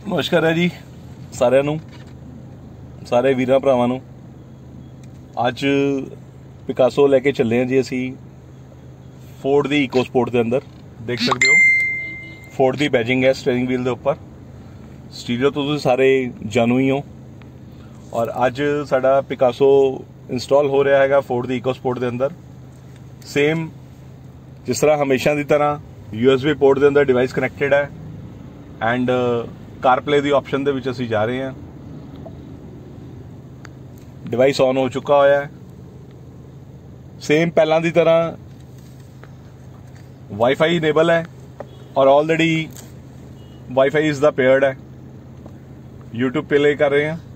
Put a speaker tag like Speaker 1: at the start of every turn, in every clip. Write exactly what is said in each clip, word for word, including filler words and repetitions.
Speaker 1: नमस्कार है जी साਰਿਆਂ ਨੂੰ, ਸਾਰੇ ਵੀਰਾਂ ਭਰਾਵਾਂ ਨੂੰ। ਅੱਜ ਪਿਕਾਸੋ ਲੈ ਕੇ ਚੱਲੇ ਹਾਂ जी ਅਸੀਂ फोर्ड ਦੀ इको स्पोर्ट ਦੇ ਅੰਦਰ। देख सकते हो फोर्ड ਦੀ बैजिंग है स्टीयरिंग व्हील ਦੇ ਉੱਪਰ। स्टीरियो तो ਤੁਸੀਂ ਸਾਰੇ ਜਾਣੂ ਹੀ ਹੋ। और ਅੱਜ ਸਾਡਾ ਪਿਕਾਸੋ इंस्टॉल हो रहा है फोर्ड ਦੀ इको स्पोर्ट ਦੇ ਅੰਦਰ। सेम जिस तरह हमेशा की तरह यूएसबी पोर्ट के अंदर डिवाइस कनैक्टेड है एंड कारप्ले की ऑप्शन दे विच असीं जा रहे हैं। डिवाइस ऑन हो चुका होया है। सेम पहला की तरह वाईफाई इनेबल है और already wifi is the paired है। यूट्यूब पे प्ले कर रहे हैं।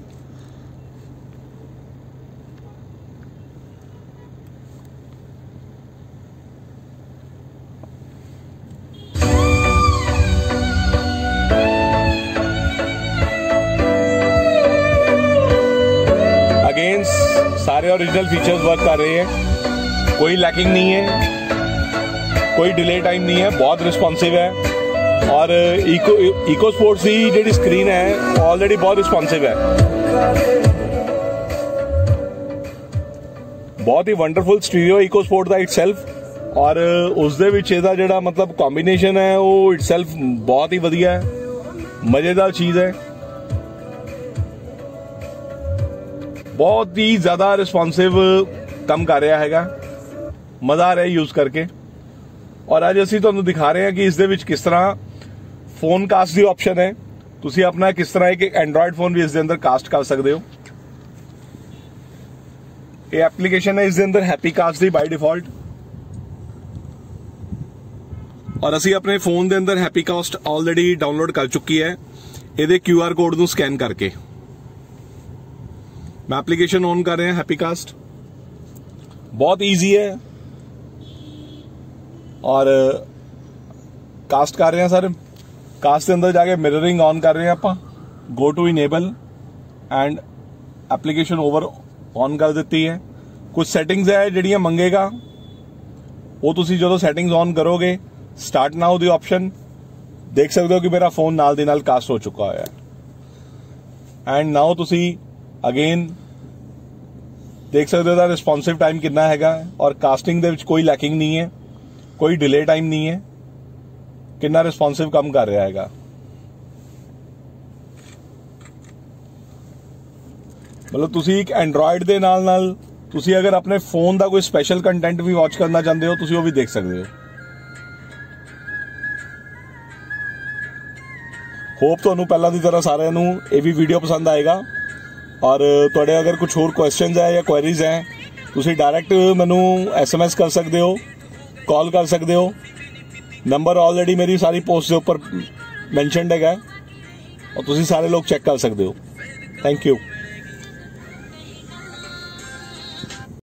Speaker 1: सारे ओरिजिनल फीचर्स वर्क कर रहे हैं, कोई लैकिंग नहीं है, कोई डिले टाइम नहीं है, बहुत रिस्पॉन्सिव है। और इको इको स्पोर्ट्स की जी स्क्रीन है ऑलरेडी बहुत रिस्पॉन्सिव है। बहुत ही वंडरफुल स्टीरियो इको स्पोर्ट का इटसेल्फ और उसदे विच इहदा जिहड़ा मतलब कॉम्बीनेशन है वो इटसेल्फ बहुत ही वधिया है, मजेदार चीज़ है। बहुत ही ज्यादा रिस्पॉन्सिव काम कर रहा है, मजा आ रहा है यूज करके। और अज असीं तुहानूं दिखा रहे हैं कि इस दे विच किस तरह फोन कास्ट की ऑप्शन है। तुसीं अपना किस तरह एक एंड्रॉयड फोन भी इस दे अंदर कास्ट कर सकते हो। ये एप्लीकेशन है इस दे अंदर हैप्पी कास्ट दी बाय डिफॉल्ट। और असीं अपने फोन दे अंदर हैप्पी कास्ट ऑलरेडी डाउनलोड कर चुकी है इहदे क्यू आर कोड नूं स्कैन करके। मैं एप्लीकेशन ऑन कर रहे हैं हैप्पी कास्ट। बहुत इजी है और कास्ट कर रहे हैं सर। कास्ट के अंदर जाके मिररिंग ऑन कर रहे हैं आप। Go to enable and application over on कर देती है। कुछ सेटिंग्स है जिहड़ियां मंगेगा वो तुसी जो सेटिंग्स ऑन करोगे स्टार्ट नाउ दी ऑप्शन देख सकते हो कि मेरा फोन नाल दी नाल कास्ट हो चुका है। एंड नाउ तुसी अगेन देख सकते हो रिस्पॉन्सिव टाइम कितना हैगा और कास्टिंग दे विच कोई लैकिंग नहीं है, कोई डिले टाइम नहीं है। कितना रिस्पॉन्सिव काम कर रहा हैगा। मतलब तुसी एक एंड्रॉयड दे नाल नाल तुसी अगर अपने फोन का कोई स्पेशल कंटेंट भी वॉच करना चाहते हो तुसी वो भी देख सकते हो। होप तुहानूं पहला दी तरह सारिआं नूं ये भी वीडियो पसंद आएगा। और तुहाडे अगर कुछ होर क्वेश्चन है या क्वेरीज हैं तुसी डायरैक्ट मैनू एस एम एस कर सकते हो, कॉल कर सकते हो। नंबर ऑलरेडी मेरी सारी पोस्ट के ऊपर मैंशनड है और तुसी सारे लोग चेक कर सकते हो। Thank you.